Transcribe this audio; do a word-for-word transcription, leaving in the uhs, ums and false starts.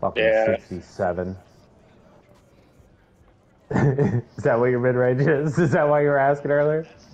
Fucking Yeah. sixty-seven. Is that what your mid-range is? Is that why you were asking earlier?